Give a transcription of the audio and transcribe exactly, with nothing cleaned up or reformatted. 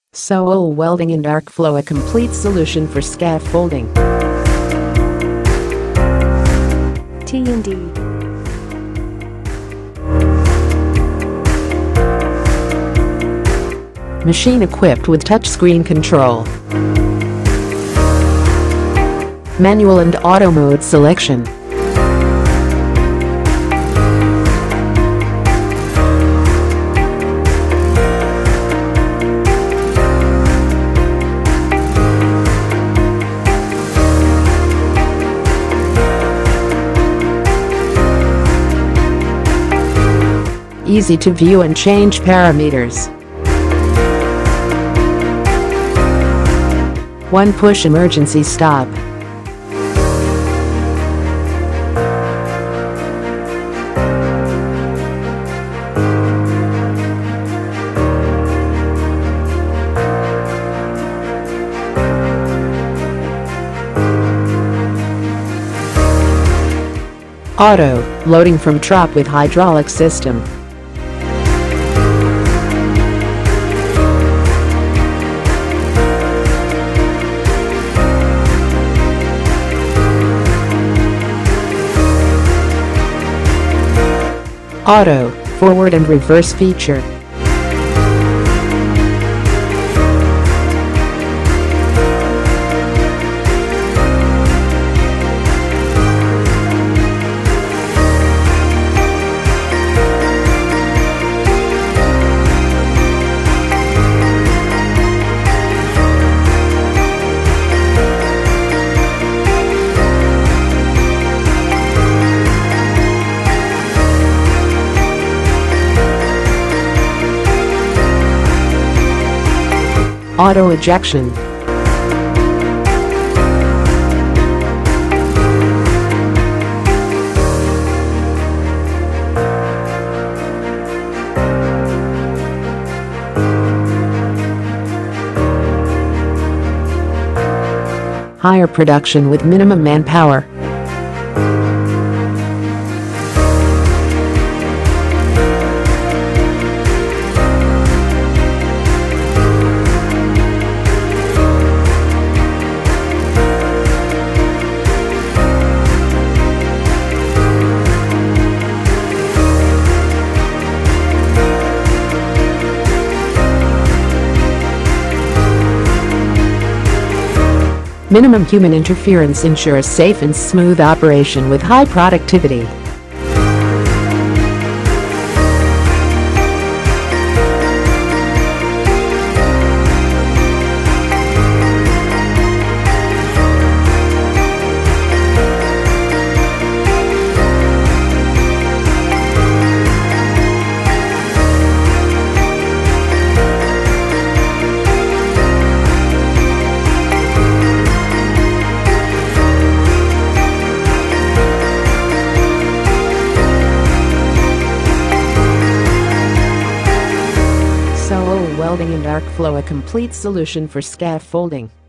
Sohal Welding and Arc Flow, a complete solution for scaffolding. T and D. Machine equipped with touchscreen control. Manual and auto mode selection. Easy to view and change parameters. One push emergency stop. Auto loading from Trop with hydraulic system. Auto forward and reverse feature. Auto ejection. Higher production with minimum manpower. Minimum human interference ensures safe and smooth operation with high productivity. Sohal Welding and Arc Flow, a complete solution for scaffolding.